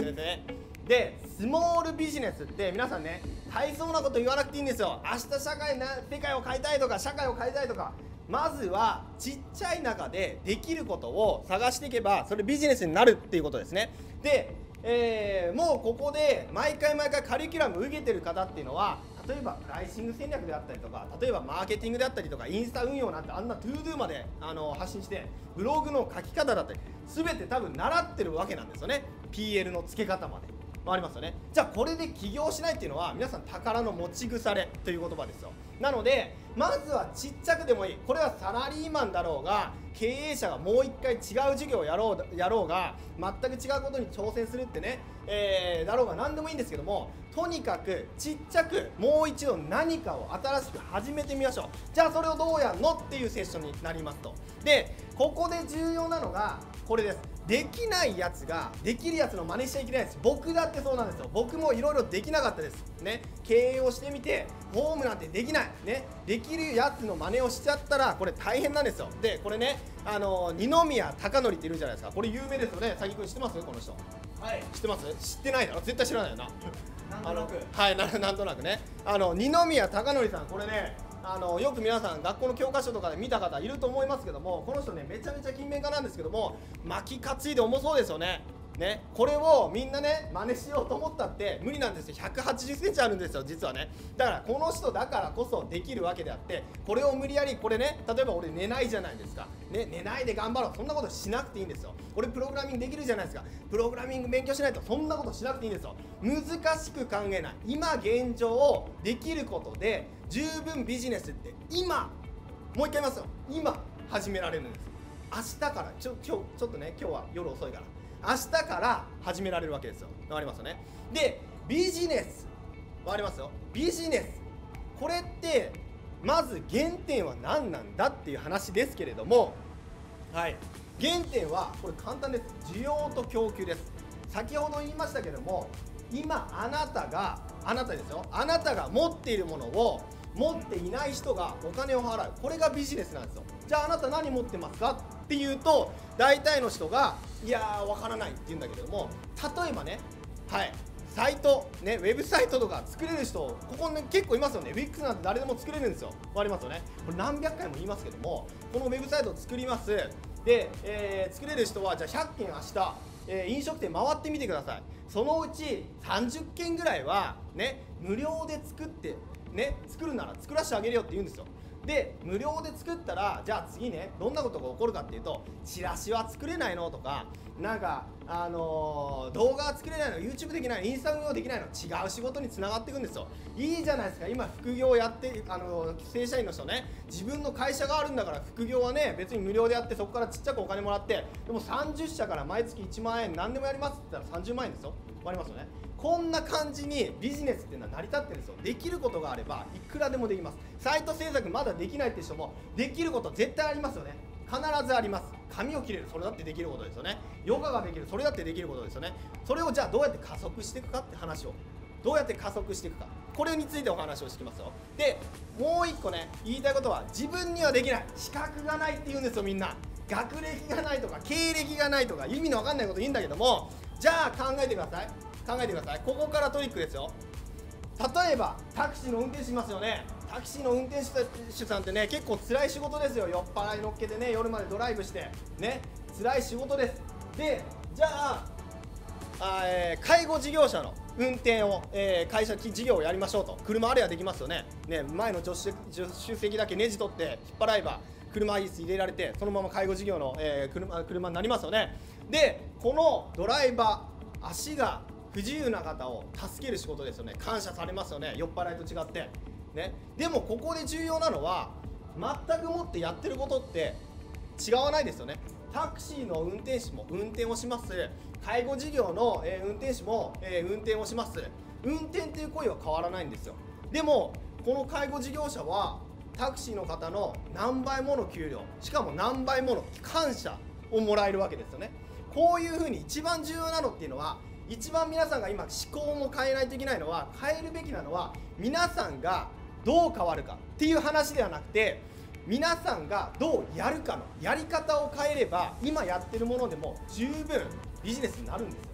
スですね。でスモールビジネスって皆さんね、大層なこと言わなくていいんですよ。明日世界を変えたいとか社会を変えたいとか、まずはちっちゃい中でできることを探していけばそれビジネスになるっていうことですね。で、もうここで毎回カリキュラム受けてる方っていうのは、例えばプライシング戦略であったりとか、例えばマーケティングであったりとか、インスタ運用なんてあんなトゥードゥまで発信して、ブログの書き方だったり全て多分習ってるわけなんですよね。 PL の付け方までありますよね。じゃあこれで起業しないっていうのは皆さん宝の持ち腐れという言葉ですよ。なのでまずはちっちゃくでもいい、これはサラリーマンだろうが経営者がもう一回違う事業をやろうが全く違うことに挑戦するってね、だろうが何でもいいんですけども、とにかくちっちゃくもう一度何かを新しく始めてみましょう。じゃあそれをどうやるのっていうセッションになりますと。でここで重要なのがこれです。できないやつができるやつの真似しちゃいけないです。僕だってそうなんですよ。僕もいろいろできなかったですね。経営をしてみてホームなんてできないね、できるやつの真似をしちゃったらこれ大変なんですよ。でこれね、二宮貴則っているじゃないですか。これ有名ですよね。佐木君知ってます？この人。はい、知ってます？知ってないだろ、絶対知らないよな。なんとなく、はい、なんとなくね、二宮貴則さん、これね、よく皆さん学校の教科書とかで見た方いると思いますけども、この人ねめちゃめちゃ勤勉家なんですけども、巻き担いで重そうですよね。これをみんなね真似しようと思ったって無理なんですよ。180センチあるんですよ実はね。だからこの人だからこそできるわけであって、これを無理やりこれね、例えば俺寝ないじゃないですか、ね、寝ないで頑張ろう、そんなことしなくていいんですよ。俺プログラミングできるじゃないですか、プログラミング勉強しないと、そんなことしなくていいんですよ。難しく考えない、今現状をできることで十分ビジネスって今、もう一回言いますよ、今始められるんです。明日からちょっとね、今日は夜遅いから明日から始められるわけですよ。わかりますよね。でビジネス、わかりますよ、ビジネス、これってまず原点は何なんだっていう話ですけれども、はい、原点はこれ簡単です。需要と供給です。先ほど言いましたけども、今あなたですよ、あなたが持っているものを持っていない人がお金を払う、これがビジネスなんですよ。じゃああなた何持ってますかっていうと、大体の人がいやーわからないって言うんだけれども、例えばね、はい、サイトね、ウェブサイトとか作れる人、ここね結構いますよね。 Wix なんて誰でも作れるんですよ。わかりますよね。これ何百回も言いますけども、このウェブサイトを作ります。で、作れる人はじゃあ100件明日、飲食店回ってみてください。そのうち30件ぐらいはね、無料で作ってね、作るなら作らせてあげるよって言うんですよ。で無料で作ったら、じゃあ次ねどんなことが起こるかっていうと、チラシは作れないのとか、なんか動画は作れないの、 YouTube できないの、インスタ運用できないの、違う仕事につながっていくんですよ。いいじゃないですか。今副業やって正社員の人ね、自分の会社があるんだから副業はね別に無料でやって、そこからちっちゃくお金もらって、でも30社から毎月1万円何でもやりますって言ったら30万円ですよ。わかりますよね。こんな感じにビジネスっていうのは成り立ってるんですよ。できることがあればいくらでもできます。サイト制作まだできないって人もできること絶対ありますよね。必ずあります。髪を切れる、それだってできることですよね。ヨガができる、それだってできることですよね。それをじゃあどうやって加速していくかって話を、どうやって加速していくか、これについてお話をしてきますよ。でもう一個ね言いたいことは、自分にはできない、資格がないって言うんですよ。みんな学歴がないとか経歴がないとか意味の分かんないこと言うんだけども、じゃあ考えてください。ここからトリックですよ。例えばタクシーの運転手いますよね。タクシーの運転手さんってね結構辛い仕事ですよ。酔っ払い乗っけてね、夜までドライブしてね、辛い仕事です。でじゃあ介護事業者の運転を、会社事業をやりましょうと。車あればできますよね。前の助手席だけネジ取って引っ張れば車椅子入れられて、そのまま介護事業の、車になりますよね。でこのドライバー、足が不自由な方を助ける仕事ですよね。感謝されますよね、酔っ払いと違ってね。でもここで重要なのは、全くもってやってることって違わないですよね。タクシーの運転手も運転をします。介護事業の、運転手も、運転をします。運転っていう行為は変わらないんですよ。でもこの介護事業者はタクシーの方の何倍もの給料、しかも何倍もの感謝をもらえるわけですよね。こういうふうに一番重要なのっていうのは、一番皆さんが今思考も変えないといけないのは、変えるべきなのは皆さんがどう変わるかっていう話ではなくて、皆さんがどうやるかのやり方を変えれば、今やってるものでも十分ビジネスになるんですよ。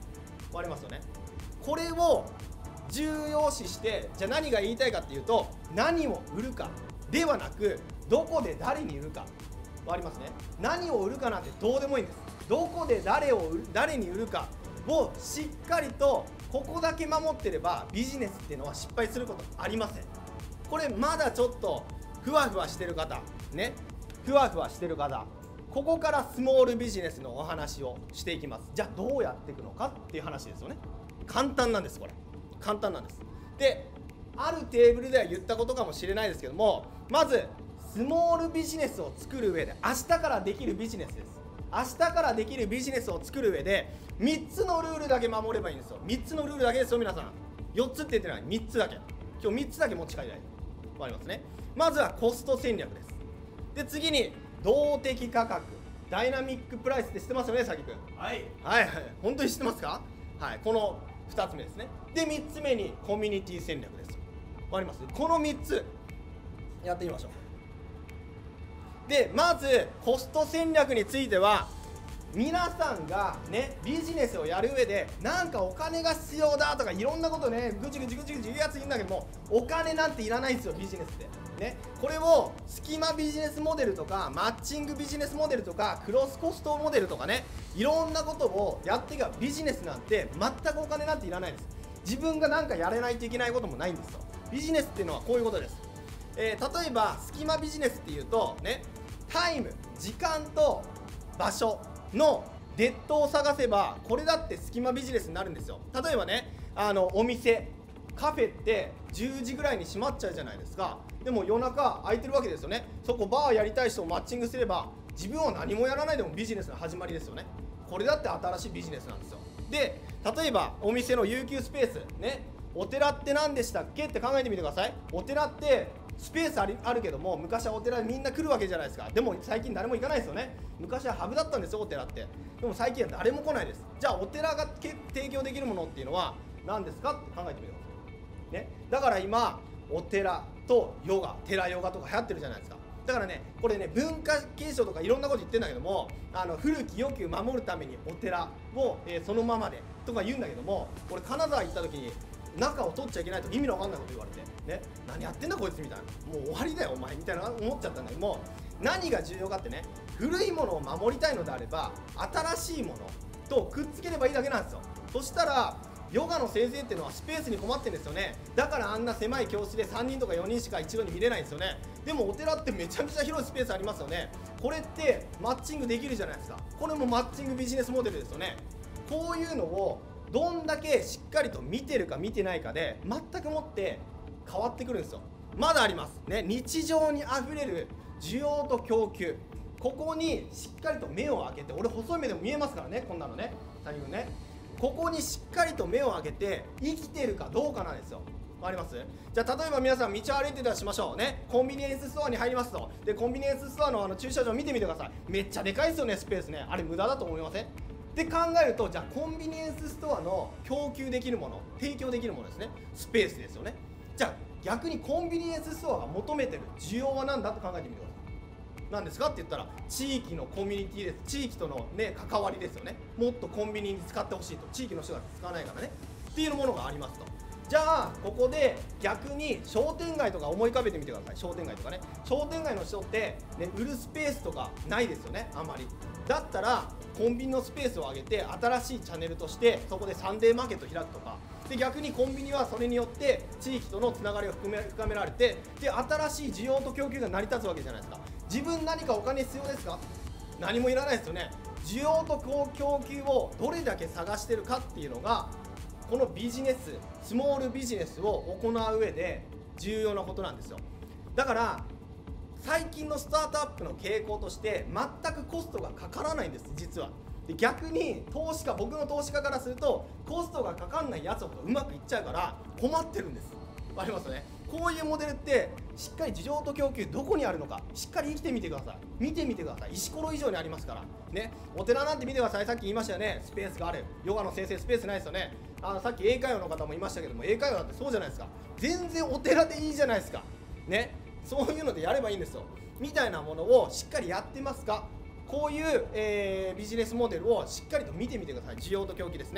わかりますよね。これを重要視して、じゃあ何が言いたいかっていうと、何を売るかではなく、どこで誰に売るか。わかりますね。何を売るかなんてどうでもいいんです。どこで誰に売るかをしっかりとここだけ守ってれば、ビジネスっていうのは失敗することありません。これまだちょっとふわふわしてる方ね、ふわふわしてる方、ここからスモールビジネスのお話をしていきます。じゃあどうやっていくのかっていう話ですよね。簡単なんです。これ簡単なんです。で、あるテーブルでは言ったことかもしれないですけども、まずスモールビジネスを作る上で、明日からできるビジネスです。明日からできるビジネスを作る上で3つのルールだけ守ればいいんですよ。3つのルールだけですよ皆さん。4つって言ってない、3つだけ。今日3つだけ持ち帰りたい。わかりますね。まずはコスト戦略です。で、次に動的価格、ダイナミックプライスって知ってますよね、さきくん。はいはいはい、本当に知ってますか。はい、この2つ目ですね。で、3つ目にコミュニティ戦略です。わかります。この3つやってみましょう。で、まずコスト戦略については、皆さんがね、ビジネスをやる上でなんかお金が必要だとかいろんなことね、ぐちぐち言うやついるんだけども、お金なんていらないんですよ、ビジネスってね。これをスキマビジネスモデルとかマッチングビジネスモデルとかクロスコストモデルとかね、いろんなことをやっていけば、ビジネスなんて全くお金なんていらないです。自分がなんかやれないといけないこともないんですよ。ビジネスっていうのはこういうことです。例えばスキマビジネスっていうとね、タイム、時間と場所のデッドを探せば、これだってスキマビジネスになるんですよ。例えばね、お店、カフェって10時ぐらいに閉まっちゃうじゃないですか。でも夜中空いてるわけですよね。そこバーやりたい人をマッチングすれば、自分は何もやらないでもビジネスの始まりですよね。これだって新しいビジネスなんですよ。で、例えばお店の有給スペースね、お寺って何でしたっけって考えてみてください。お寺ってスペースあるけども、昔はお寺にみんな来るわけじゃないですか。でも最近誰も行かないですよね。昔はハブだったんですよ、お寺って。でも最近は誰も来ないです。じゃあお寺が提供できるものっていうのは何ですかって考えてみてください、ね、だから今お寺とヨガ、寺ヨガとか流行ってるじゃないですか。だからね、これね、文化継承とかいろんなこと言ってんだけども、古き良きを守るためにお寺を、そのままでとか言うんだけども、俺金沢行った時に中を取っちゃいけないと意味の分かんないこと言われてね、何やってんだこいつみたいな、もう終わりだよお前みたいな思っちゃったんだけども、何が重要かってね、古いものを守りたいのであれば新しいものとくっつければいいだけなんですよ。そしたらヨガの先生っていうのはスペースに困ってるんですよね。だからあんな狭い教室で3人とか4人しか一度に見れないんですよね。でもお寺ってめちゃめちゃ広いスペースありますよね。これってマッチングできるじゃないですか。これもマッチングビジネスモデルですよね。こういうのをどんだけしっかりと見てるか見てないかで全くもって変わってくるんですよ。まだありますね。日常にあふれる需要と供給、ここにしっかりと目を開けて、俺細い目でも見えますからね、こんなのね、谷君ね、ここにしっかりと目を開けて生きてるかどうかなんですよ。わかります？じゃあ例えば皆さん道を歩いてたらしましょうね。コンビニエンスストアに入りますと。で、コンビニエンスストアの駐車場見てみてください。めっちゃでかいですよね、スペースね。あれ無駄だと思いません？で考えると、じゃあコンビニエンスストアの供給できるもの、提供できるものですね、スペースですよね。じゃあ逆にコンビニエンスストアが求めてる需要は何だと考えてみてください。何ですかって言ったら、地域のコミュニティです。地域とのね、関わりですよね。もっとコンビニに使ってほしいと、地域の人が使わないからねっていうものがありますと。じゃあここで逆に商店街とか思い浮かべてみてください。商店街とかね、商店街の人ってね、売るスペースとかないですよね、あんまり。だったらコンビニのスペースを上げて新しいチャンネルとしてそこでサンデーマーケット開くとかで、逆にコンビニはそれによって地域とのつながりを深められて、で新しい需要と供給が成り立つわけじゃないですか。自分何かお金必要ですか？何もいらないですよね。需要と供給をどれだけ探してるかっていうのが、このビジネス、スモールビジネスを行う上で重要なことなんですよ。だから最近のスタートアップの傾向として全くコストがかからないんです、実は。で逆に僕の投資家からするとコストがかかんないやつほどうまくいっちゃうから困ってるんです。わかりますよね。こういうモデルってしっかり需要と供給どこにあるのかしっかり生きてみてください。見てみてください。石ころ以上にありますからね。お寺なんて見てください。さっき言いましたよね、スペースがある。ヨガの先生スペースないですよね。さっき英会話の方もいましたけども、英会話だってそうじゃないですか。全然お寺でいいじゃないですかね。そういうのでやればいいんですよみたいなものをしっかりやってますか。こういう、ビジネスモデルをしっかりと見てみてください。需要と供給ですね。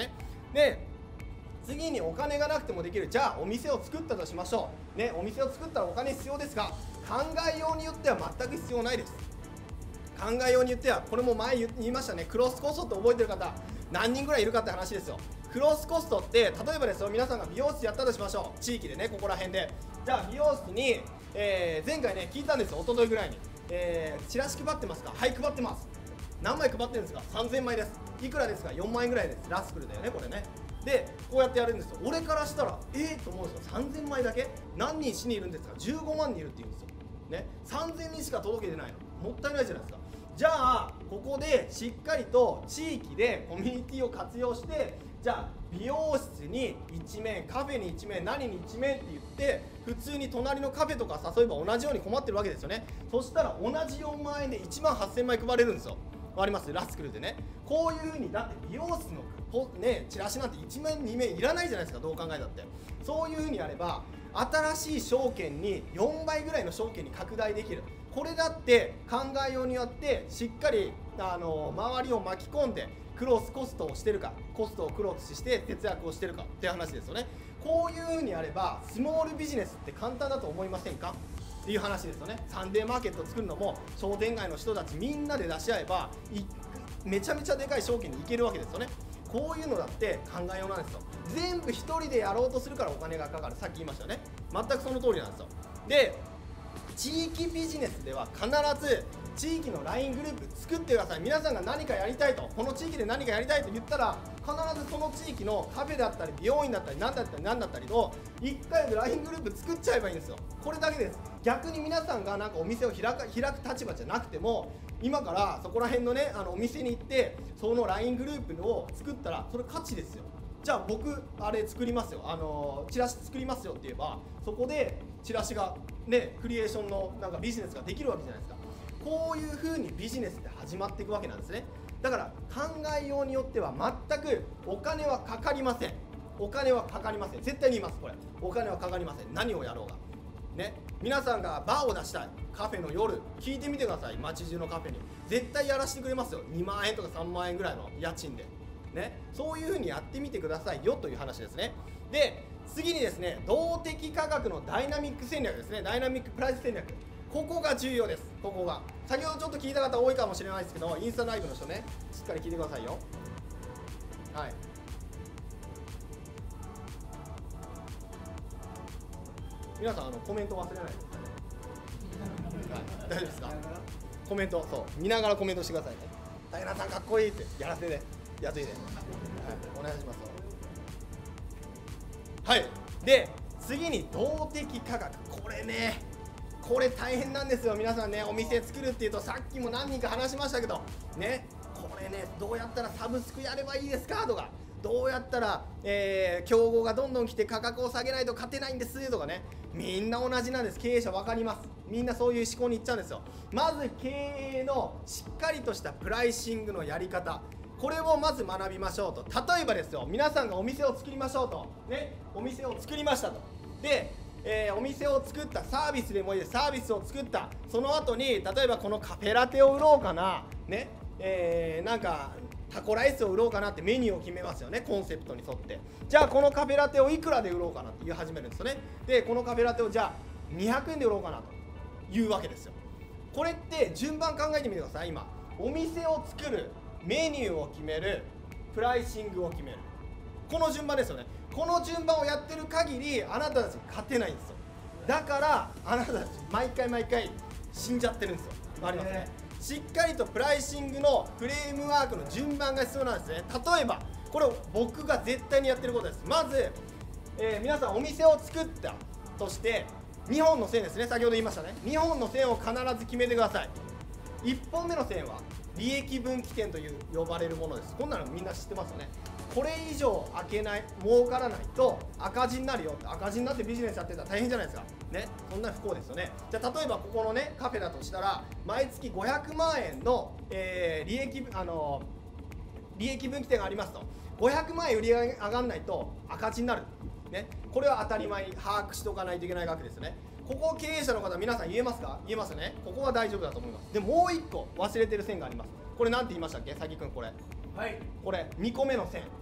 で次にお金がなくてもできる。じゃあお店を作ったとしましょうね。お店を作ったらお金必要ですが、考えようによっては全く必要ないです。考えようによっては、これも前言いましたね、クロスコストって覚えてる方何人ぐらいいるかって話ですよ。クロスコストって例えばですよ、皆さんが美容室やったとしましょう、地域でね、ここら辺で。じゃあ美容室に、前回ね聞いたんですよ、一昨日ぐらいに、チラシ配ってますか。はい、配ってます。何枚配ってるんですか。3000枚です。いくらですか。4万円ぐらいです。ラスクルだよねこれね。でこうやってやるんですよ。俺からしたらと思うんですよ。3000枚だけ、何人市にいるんですか。15万人いるって言うんですよね。3000人しか届けてないの、もったいないじゃないですか。じゃあここでしっかりと地域でコミュニティを活用して、じゃあ美容室に1面、カフェに1面、何に1面って言って、普通に隣のカフェとか誘えば同じように困ってるわけですよね。そしたら同じ4万円で1万8000枚配れるんですよ。わかります。ラスクルでね、こういう風に、だって美容室のねチラシなんて1面2面いらないじゃないですか、どう考えたって。そういう風にやれば新しい証券に4倍ぐらいの証券に拡大できる。これだって考えようによってしっかり周りを巻き込んでクロスコストをしてるか、コストをクロスして節約をしてるかっていう話ですよね。こういう風にやればスモールビジネスって簡単だと思いませんかっていう話ですよね。サンデーマーケットを作るのも商店街の人たちみんなで出し合えばめちゃめちゃでかい証券に行けるわけですよね。こういうのだって考えようなんですよ。全部一人でやろうとするからお金がかかる。さっき言いましたよね。全くその通りなんですよ。で地域ビジネスでは必ず地域の LINE グループ作ってください。皆さんが何かやりたいと、この地域で何かやりたいと言ったら、必ずその地域のカフェだったり美容院だったり何だったり何だったりと1回で LINE グループ作っちゃえばいいんですよ。これだけです。逆に皆さんがなんかお店を開く立場じゃなくても、今からそこら辺のねお店に行ってその LINE グループを作ったらそれ価値ですよ。じゃあ僕あれ作りますよ、チラシ作りますよって言えば、そこでチラシがねクリエーションのなんかビジネスができるわけじゃないですか。こういう風にビジネスって始まっていくわけなんですね。だから考えようによっては全くお金はかかりません。お金はかかりません。絶対に言います。これお金はかかりません。何をやろうがね。皆さんがバーを出したい、カフェの夜聞いてみてください。街中のカフェに絶対やらせてくれますよ。2万円とか3万円ぐらいの家賃でね。そういう風にやってみてくださいよという話ですね。で次にですね、動的価格のダイナミック戦略ですね。ダイナミックプライス戦略、ここが重要です。ここが先ほどちょっと聞いた方多いかもしれないですけど、インスタライブの人ね、しっかり聞いてくださいよ。はい、皆さんコメント忘れないでください、はい、大丈夫ですか。コメントそう見ながらコメントしてくださいね。ダイナさんかっこいいってやらせてやっといて、はい、お願いします。はい、で次に動的価格、これね、これ大変なんですよ。皆さんね、お店作るっていうとさっきも何人か話しましたけどね、これね、どうやったらサブスクやればいいですかとか、どうやったら、競合がどんどん来て価格を下げないと勝てないんですとかね、みんな同じなんです。経営者分かります。みんなそういう思考にいっちゃうんですよ。まず経営のしっかりとしたプライシングのやり方、これをまず学びましょうと。例えばですよ、皆さんがお店を作りましょうとね、お店を作りましたと。でお店を作った、サービスでもいいです。サービスを作ったその後に、例えばこのカフェラテを売ろうかなね、なんかタコライスを売ろうかなってメニューを決めますよね、コンセプトに沿って。じゃあこのカフェラテをいくらで売ろうかなって言い始めるんですよね。でこのカフェラテをじゃあ200円で売ろうかなというわけですよ。これって順番考えてみてください。今お店を作る、メニューを決める、プライシングを決める、この順番ですよね。この順番をやってる限りあなたたち勝てないんですよ。だからあなたたち毎回死んじゃってるんですよ。わかりますね。しっかりとプライシングのフレームワークの順番が必要なんですね。例えばこれ僕が絶対にやってることです。まず、皆さんお店を作ったとして2本の線ですね。先ほど言いましたね。2本の線を必ず決めてください。1本目の線は利益分岐点という呼ばれるものです。こんなのみんな知ってますよね。これ以上開けない、儲からないと赤字になるよって。赤字になってビジネスやってたら大変じゃないですかね。そんな不幸ですよね。じゃあ例えばここのねカフェだとしたら、毎月500万円の、利益分岐点がありますと。500万円売り上がらないと赤字になるね。これは当たり前に把握しておかないといけないわけですね。ここ経営者の方皆さん言えますか。言えますね。ここは大丈夫だと思います。でもう1個忘れてる線があります。これ何て言いましたっけ、さきくん。これ、はい、これ2個目の線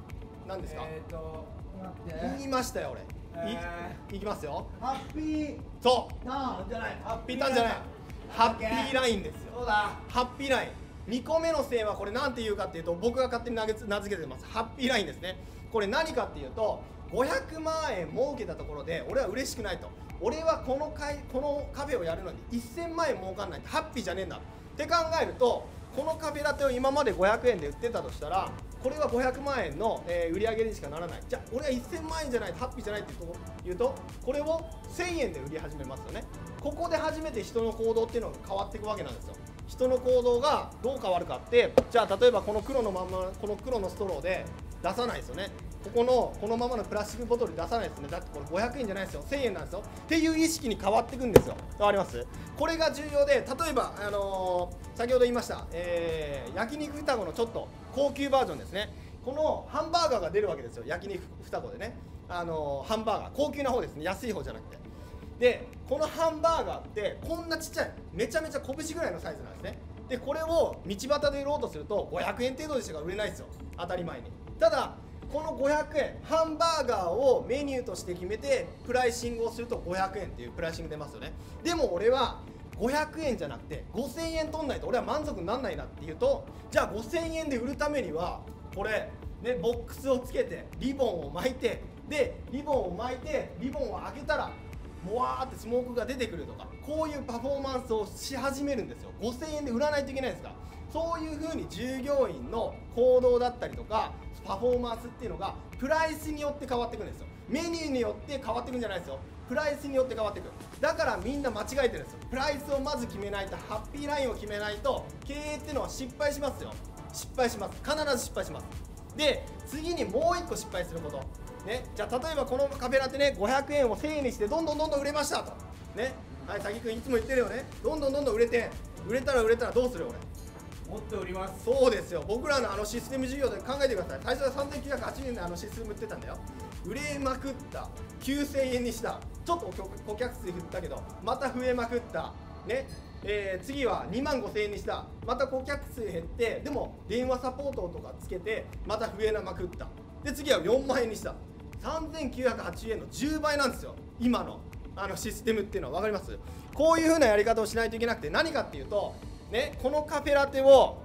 何ですか？ 待って言いましたよ俺。いきますよ。 ハッピーそうターンじゃない、 ハッピーターンじゃない、ハッピーラインですよ。 そうだ。 ハッピーライン。2個目の線はこれ何て言うかっていうと、僕が勝手に名付けてます。ハッピーラインですね。これ何かっていうと、500万円儲けたところで俺は嬉しくないと。俺はこのカフェをやるのに1000万円儲かんないとハッピーじゃねえんだって考えると、このカフェラテを今まで500円で売ってたとしたら、これは500万円の売り上げにしかならない。じゃあ俺は1000万円じゃないとハッピーじゃないって言うと、これを1000円で売り始めますよね。ここで初めて人の行動っていうのが変わっていくわけなんですよ。人の行動がどう変わるかって、じゃあ例えばこの黒のまま、この黒のストローで出さないですよね。このままのプラスチックボトル出さないですね。だってこれ500円じゃないですよ、1000円なんですよっていう意識に変わっていくんですよ。わかります？これが重要で、例えば、先ほど言いました、焼肉双子のちょっと高級バージョンですね。このハンバーガーが出るわけですよ、焼肉双子でね。ハンバーガー高級な方ですね、安い方じゃなくて。でこのハンバーガーってこんなちっちゃい、めちゃめちゃ拳ぐらいのサイズなんですね。でこれを道端で売ろうとすると500円程度でしか売れないですよ、当たり前に。ただこの500円、ハンバーガーをメニューとして決めてプライシングをすると500円っていうプライシング出ますよね。でも俺は500円じゃなくて5000円取んないと俺は満足にならないなっていうと、じゃあ5000円で売るためにはこれね、ボックスをつけてリボンを巻いて、でリボンを巻いてリボンを開けたらもわーってスモークが出てくるとか、こういうパフォーマンスをし始めるんですよ。5000円で売らないといけないんですから。そういう風に従業員の行動だったりとかパフォーマンスっていうのがプライスによって変わっていくんですよ。メニューによって変わっていくんじゃないですよ、プライスによって変わっていく。だからみんな間違えてるんですよ。プライスをまず決めないと、ハッピーラインを決めないと経営っていうのは失敗しますよ。失敗します、必ず失敗します。で次にもう1個失敗することね。じゃあ例えばこのカフェラテね、500円を1000円にしてどんどん売れましたとね。はい、滝くんいつも言ってるよね。どんどん売れて、売れたらどうするよ俺。 もっと売ります。 そうですよ。僕らのシステム事業で考えてください。最初は3980円でシステム売ってたんだよ。売れまくった、9000円にした、ちょっと顧客数減ったけどまた増えまくったね。次は2万5000円にした、また顧客数減って、でも電話サポートとかつけてまた増えまくった。で次は4万円にした、3980円の10倍なんですよ、今のシステムっていうのは。分かります？こういう風なやり方をしないといけなくて、何かっていうとね、このカフェラテを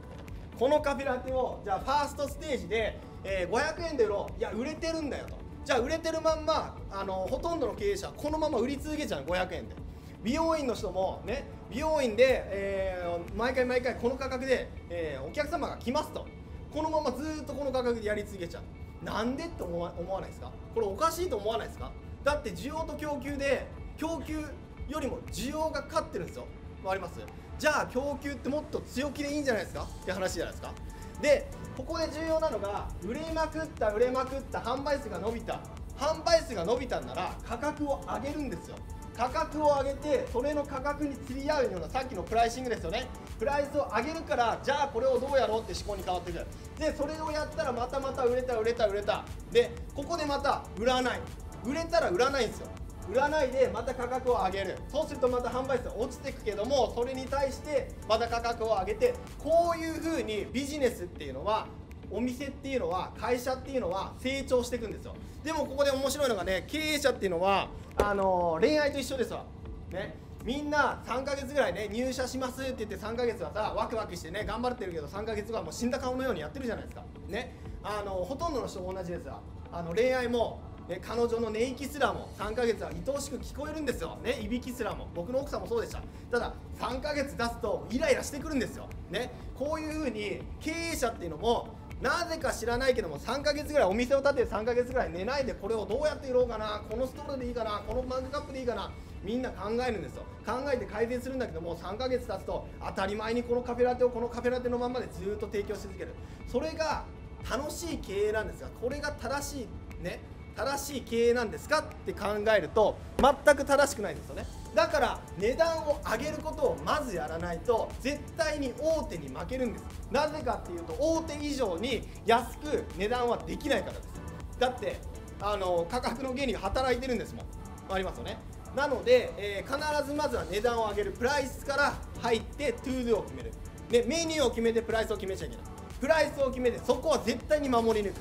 じゃあファーストステージで、500円で売ろう。いや売れてるんだよと。じゃあ売れてるまんまほとんどの経営者はこのまま売り続けちゃう、500円で。美容院の人もね、美容院で、毎回この価格で、お客様が来ますと、このままずっとこの価格でやり続けちゃう。なんでって思わないですか？これおかしいと思わないですか？だって需要と供給で、供給よりも需要が勝ってるんですよ。わかります？じゃあ供給ってもっと強気でいいんじゃないですかって話じゃないですか。でここで重要なのが、売れまくった、販売数が伸びたんなら価格を上げるんですよ。価格を上げて、それの価格に釣り合うような、さっきのプライシングですよね。プライスを上げるから、じゃあこれをどうやろうって思考に変わってくる。でそれをやったらまた売れた。でここでまた売らない、売れたら売らないんですよ。売らないでまた価格を上げる。そうするとまた販売数落ちていくけども、それに対してまた価格を上げて、こういう風にビジネスっていうのは、お店っていうのは、会社っていうのは成長していくんですよ。でもここで面白いのがね、経営者っていうのは恋愛と一緒ですわね。みんな3ヶ月ぐらいね、入社しますって言って3ヶ月はさ、ワクワクしてね頑張ってるけど、3ヶ月後はもう死んだ顔のようにやってるじゃないですかね。ほとんどの人も同じですわ。恋愛もね、彼女の寝息すらも3ヶ月は愛おしく聞こえるんですよね。いびきすらも、僕の奥さんもそうでした。ただ3ヶ月経つとイライラしてくるんですよね。こういう風に経営者っていうのも、なぜか知らないけども3ヶ月ぐらい、お店を建てて3ヶ月ぐらい寝ないで、これをどうやって売ろうかな、このストローでいいかな、このマグカップでいいかな、みんな考えるんですよ。考えて改善するんだけども、3ヶ月経つと当たり前にこのカフェラテをこのカフェラテのまんまでずっと提供し続ける。それが楽しい経営なんですが、これが正しい経営なんですかって考えると全く正しくないんですよね。だから値段を上げることをまずやらないと絶対に大手に負けるんです。なぜかっていうと、大手以上に安く値段はできないからです。だって価格の原理が働いてるんですもん。ありますよね。なので、必ずまずは値段を上げる、プライスから入ってトゥードゥを決める。でメニューを決めてプライスを決めちゃいけない。プライスを決めてそこは絶対に守り抜く。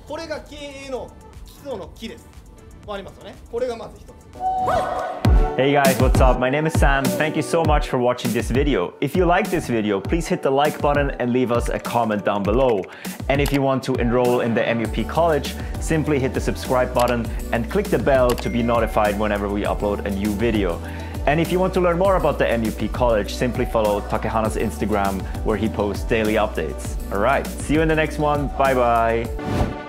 これが経営の基礎の木です。わかりますよね。これがまず一つ。 Hey guys, what's up? My name is Sam. Thank you so much for watching this video. If you like this video, please hit the like button and leave us a comment down below. And if you want to enroll in the MUP College, simply hit the subscribe button and click the bell to be notified whenever we upload a new video. And if you want to learn more about the MUP College, simply follow Takehana's Instagram where he posts daily updates. Alright, see you in the next one. Bye bye.